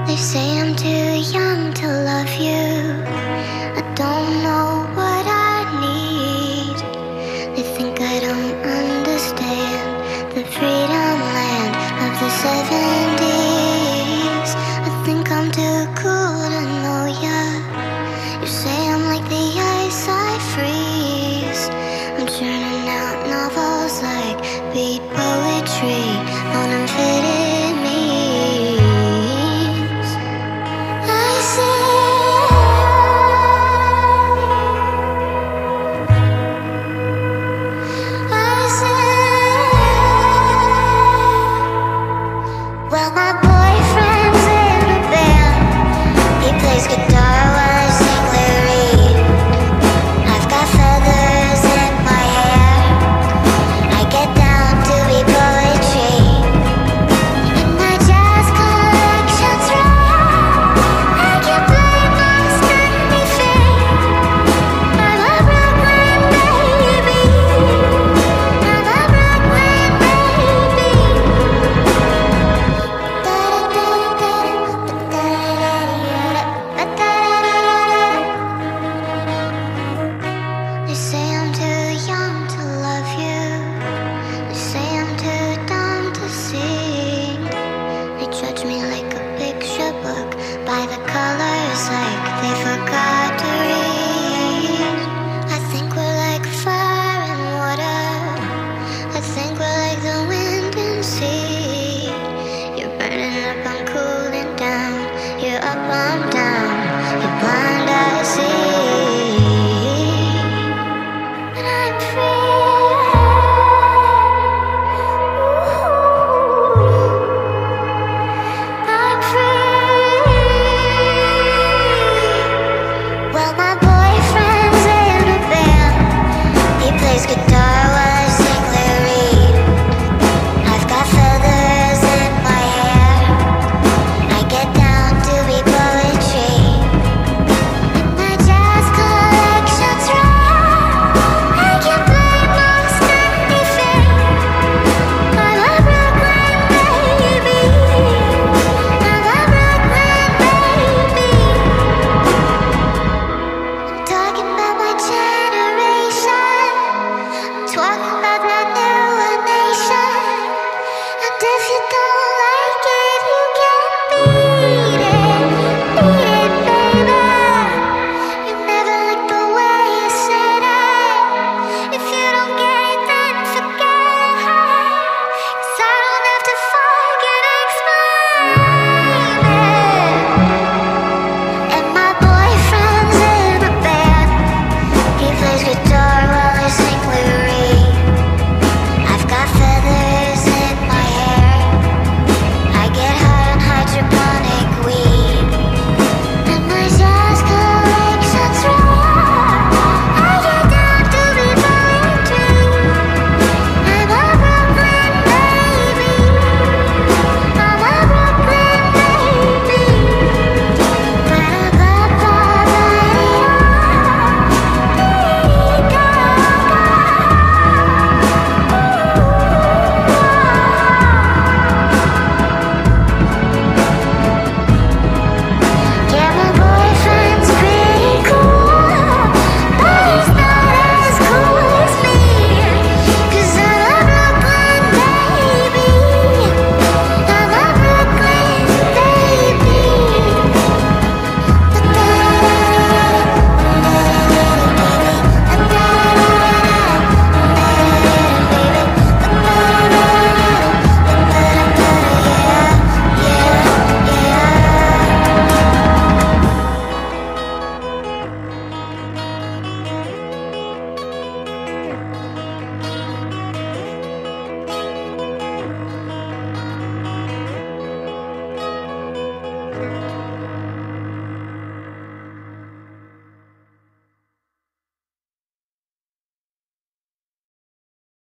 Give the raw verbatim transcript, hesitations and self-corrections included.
They say I'm too young to love you. I don't know what I need. They think I don't understand the freedom land of the seventies. I think I'm too cool to know ya. You say I'm like the ice I freeze. I'm churning out novels like beat poetry on amphetamines. I say, I say, well, my boyfriend's in a band. He plays guitar while I sing lyric. I've got feathers in my hair. I get down to be poetry. And my jazz collection's rare. I can play most anything. I'm a Brooklyn baby. I'm a Brooklyn baby. They say I'm too young to love you. They say I'm too dumb to sing. They judge me like a picture book by the colors, like they forgot to read. I think we're like fire and water. I think we're like the wind and sea. You're burning up, I'm cooling down. You're up, I'm down. You're blind, I see.